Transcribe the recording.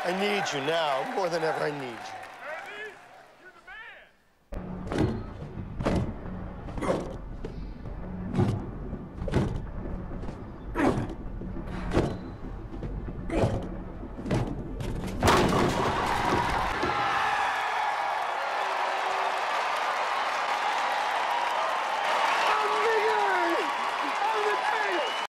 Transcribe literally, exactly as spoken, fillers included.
I need you now, more than ever I need you. Good.